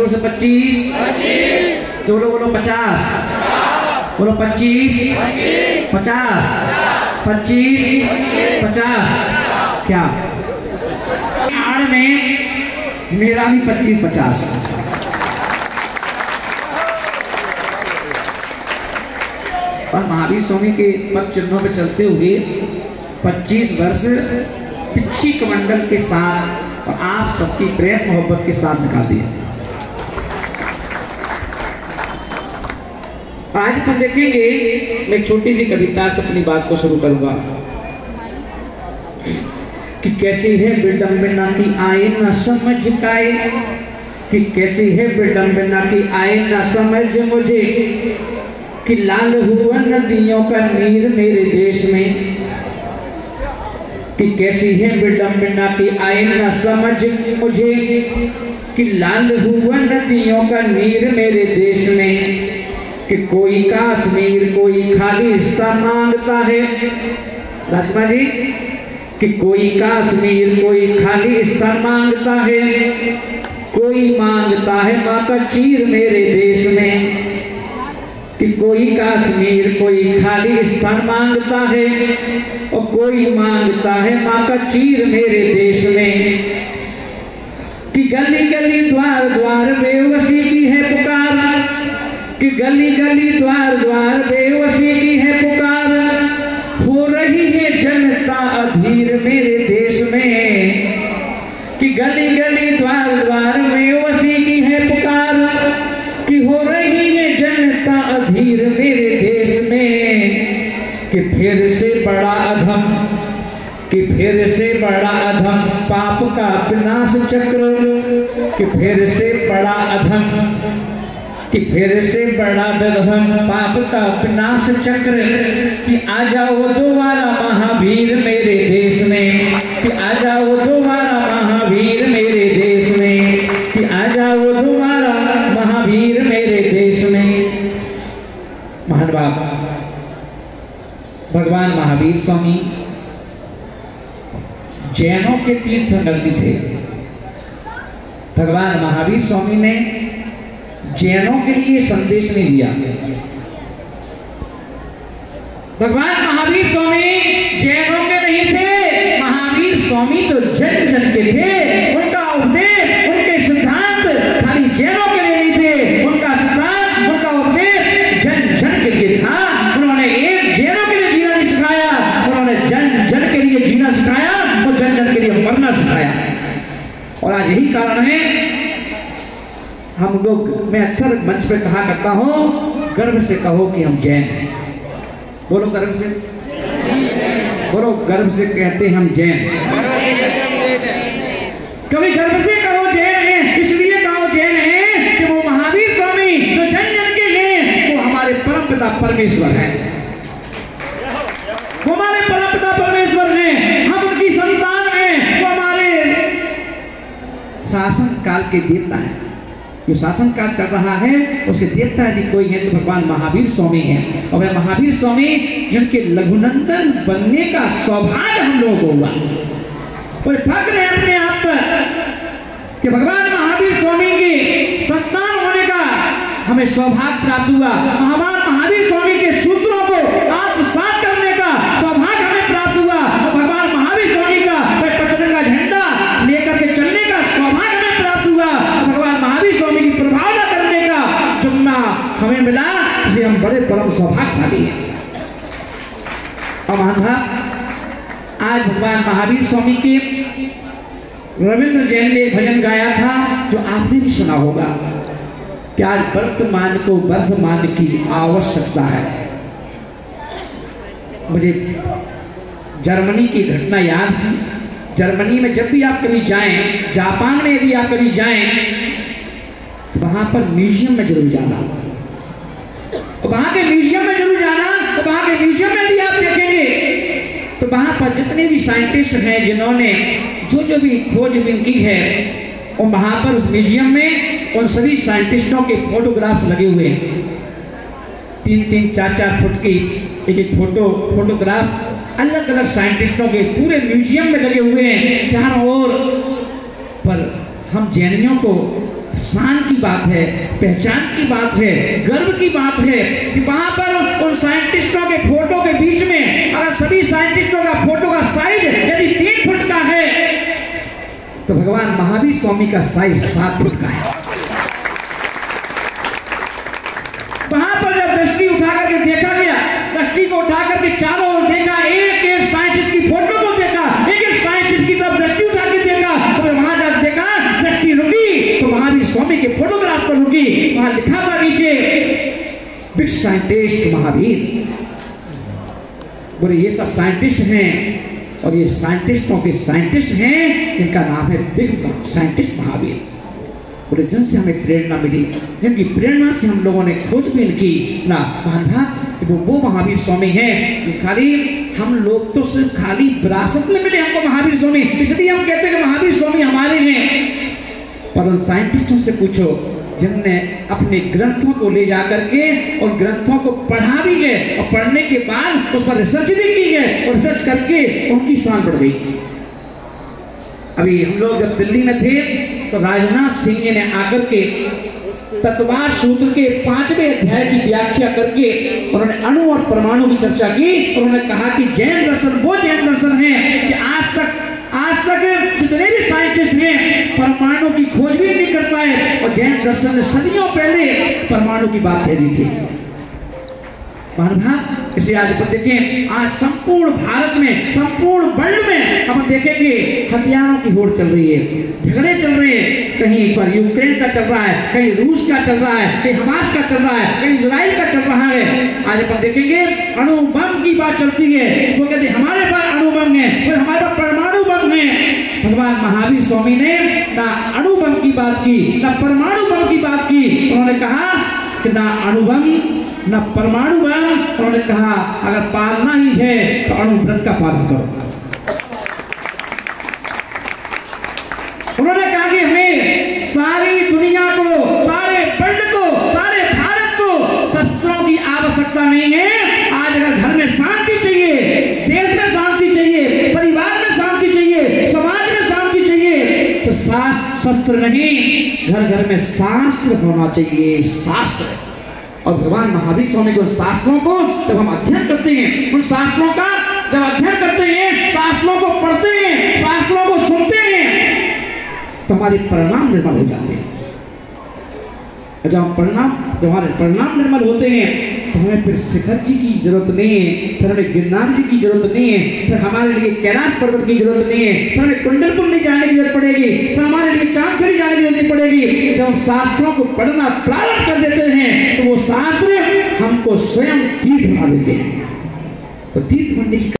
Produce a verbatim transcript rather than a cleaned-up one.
जोर से पच्चीस, जोरो बोलो पचास, बोलो पच्चीस, पचास, पच्चीस, पचास। क्या आड़ में मेरा भी पच्चीस पचास। और महावीर स्वामी के पद चिन्हों पे चलते हुए पच्चीस वर्ष पिछी कमंडल के साथ और आप सबकी प्रेम मोहब्बत के साथ निकाल दिए। आज हम देखेंगे, मैं एक छोटी सी कविता से अपनी बात को शुरू करूंगा कि कैसी है विडंबना की आए न समझ पाए, कि कैसी है विडंबना की आए न समझ मुझे, कि लाल हुआ नदियों का नीर मेरे देश में, कि कैसी है विडंबना की आए न समझ मुझे, कि लाल हुआ नदियों का नीर मेरे देश में, कि कोई कश्मीर कोई खालिस्तान मांगता है। राजकुमार जी, कि कोई कश्मीर कोई खालिस्तान मांगता है, कोई मांगता है माँ का चीर मेरे देश में, कि कोई कश्मीर कोई खालिस्तान मांगता है और कोई मांगता है माँ का चीर मेरे देश में, कि गली गली द्वार द्वार बेवसी की है पुकार, कि गली गली द्वार द्वार बेवसी की है पुकार, हो रही है जनता अधीर मेरे देश में, कि गली गली द्वार द्वार बेवसी की है पुकार, कि हो रही है जनता अधीर मेरे देश में, कि फिर से बड़ा अधम, कि फिर से बड़ा अधम पाप का विनाश चक्र, कि फिर से बड़ा अधम, कि फिर से बड़ा बेदहम पाप का विनाश चक्र, कि आ जाओ दोबारा महावीर मेरे देश में, कि आ जाओ दोबारा महावीर मेरे देश में, कि आ जाओ दोबारा महावीर मेरे देश में। महान बाप भगवान महावीर स्वामी जैनों के तीर्थ नगरी थे। भगवान महावीर स्वामी ने जैनों के लिए संदेश नहीं दिया। भगवान महावीर स्वामी जैनों के नहीं थे, महावीर स्वामी तो जन जन के थे। उनका उपदेश उनके सिद्धांत खाली जैनों के लिए नहीं थे, उनका सिद्धांत उनका उपदेश जन जन के लिए था। उन्होंने एक जैनों के लिए जीना नहीं सिखाया, उन्होंने जन जन के लिए जीना सिखाया और जन जन के लिए मरना सिखाया। और आज यही कारण है हम लोग, मैं अक्सर मंच पे कहा करता हूँ, गर्व से कहो कि हम जैन हैं। बोलो गर्व से, बोलो गर्व से कहते हम जैन। कभी गर्व से कहो जैन हैं, इसलिए कहो जैन हैं कि वो महावीर स्वामी जो जन जन के हैं वो हमारे परम पिता परमेश्वर हैं, वो हमारे परम पिता परमेश्वर हैं, हम उनकी संतान हैं, वो हमारे शासन काल के देवता हैं। जो शासन काल कर रहा है उसके देवता यदि कोई है तो भगवान महावीर स्वामी हैं। और वह महावीर स्वामी जिनके लघुनंदन बनने का सौभाग्य हम लोगों को हुआ, और फक्र है अपने आप पर कि भगवान महावीर स्वामी की संतान होने का हमें सौभाग्य प्राप्त हुआ। भगवान महावीर स्वामी के सूत्रों को आत्मसात करने का सौभाग्य हमें प्राप्त हुआ। भगवान महावीर स्वामी का पचन का झंडा लेकर के चलने का सौभाग्य हमें प्राप्त हुआ। भगवान महावीर स्वामी की प्रभावना करने का जुम्मा हमें मिला, इसे हम बड़े परम सौभाग्यशाली हैं। और महाभाव आज भगवान महावीर स्वामी की रविंद्र जैन ने भजन गाया था जो आपने भी सुना होगा कि आज वर्तमान को वर्तमान की आवश्यकता है। मुझे जर्मनी की घटना याद है। जर्मनी में जब भी आप कभी जाएं, जापान में यदि आप कभी जाएं, तो वहां पर म्यूजियम में जरूर जाना, वहां के म्यूजियम में जरूर जाना। तो वहां के म्यूजियम में यदि आप देखेंगे तो वहां पर जितने भी साइंटिस्ट हैं जिन्होंने जो जो भी खोजबीन की है, और वहां पर उस म्यूजियम में उन सभी साइंटिस्टों के फोटोग्राफ्स लगे हुए हैं। तीन तीन चार चार फुट की एक एक फोटो फोटोग्राफ्स अलग अलग साइंटिस्टों के पूरे म्यूजियम में लगे हुए हैं। चारों ओर पर हम जैनियों को शान की बात है, पहचान की बात है, गर्व की बात है कि वहां पर उन साइंटिस्टों के फोटो के बीच में अगर सभी साइंटिस्टों का फोटो का साइज यदि तीन फुट का है तो भगवान महावीर स्वामी का साइज सात फुट का है। वहां पर जब दृष्टि उठा करके देखा गया, दृष्टि को उठा करके चारों ओर देखा, एक एक साइंटिस्ट की फोटो को देखा, एक एक साइंटिस्ट की तरफ दृष्टि उठा के देखा, तो वहां जब देखा दृष्टि रुकी तो महावीर स्वामी के फोटोग्राफ पर रुकी। वहां लिखा था नीचे बिग साइंटिस्ट महावीर। बोले ये सब साइंटिस्ट हैं और ये साइंटिस्टों के साइंटिस्ट हैं जिनका नाम है बिग साइंटिस्ट महावीर। बोले जिनसे हमें प्रेरणा मिली, जिनकी प्रेरणा से हम लोगों ने खोजबीन की ना महाभारत कि वो वो महावीर स्वामी हैं जो खाली हम लोग तो सिर्फ खाली विरासत में मिले हमको महावीर स्वामी, इसलिए हम कहते हैं कि महावीर स्वामी हमारे हैं। पर उन साइंटिस्टों से पूछो जिनने अपने ग्रंथों को ले जा करके और ग्रंथों को पढ़ा भी गए और पढ़ने के बाद उस पर रिसर्च भी की गई और रिसर्च करके उनकी शान बढ़ गई। अभी हम लोग जब दिल्ली में थे तो राजनाथ सिंह जी ने आकर के तत्वाद सूत्र के पांचवें अध्याय की व्याख्या करके उन्होंने अणु और परमाणु की चर्चा की और उन्होंने कहा कि जैन दर्शन वो जैन दर्शन है कि आज तक आज तक जितने भी साइंटिस्ट हैं परमाणु की खोज भी नहीं कर पाए और जैन दर्शन ने सदियों पहले परमाणु की बात कह दी थी। महाभारत इसे आज पर देखें, आज संपूर्ण भारत में, संपूर्ण वर्ल्ड में हम देखेंगे हथियारों की होड़ चल रही है, झगड़े चल रहे हैं। कहीं पर यूक्रेन का चल रहा है, कहीं रूस का चल रहा है, कहीं हमास का चल रहा है, कहीं इजराइल का चल रहा है। आज अपन देखेंगे अणु बम की बात चलती है, वो कहते हमारे पास अणु बम है, वो हमारे पास परमाणु बम है। भगवान महावीर स्वामी ने ना अणु बम की बात की, ना परमाणु बम की बात की। उन्होंने कहा कि ना अणु बम न परमाणु बम, उन्होंने कहा अगर पालना ही है तो अणुव्रत का पालन करो। उन्होंने कहा कि हमें सारी दुनिया को, सारे वर्ल्ड को, सारे भारत को शस्त्रों की आवश्यकता नहीं है। आज अगर घर में शांति चाहिए, देश में शांति चाहिए, परिवार में शांति चाहिए, समाज में शांति चाहिए तो शास्त्र शस्त्र नहीं, घर घर में शास्त्र होना चाहिए, शास्त्र। और भगवान महावीर स्वामी के शास्त्रों को जब हम अध्ययन करते हैं, उन शास्त्रों का जब अध्ययन करते हैं, शास्त्रों को पढ़ते हैं, शास्त्रों को सुनते हैं तो हमारे परिणाम निर्मल हो जाते हैं। जब हम परिणाम जब हमारे परिणाम निर्मल होते हैं तो हमें फिर शिखर जी की जरूरत नहीं है, फिर हमें गिरनार जी की जरूरत नहीं है, फिर हमारे लिए कैलाश पर्वत की जरूरत नहीं है, फिर हमें कुंडलपुर नहीं जाने की जरूरत पड़ेगी, फिर हमारे लिए चांदखरी जाने की जरूरत पड़ेगी। जब हम शास्त्रों को पढ़ना प्रारंभ कर देते हैं तो वो शास्त्र हमको स्वयं तीर्थ बना देते हैं। तो तीर्थ बनने की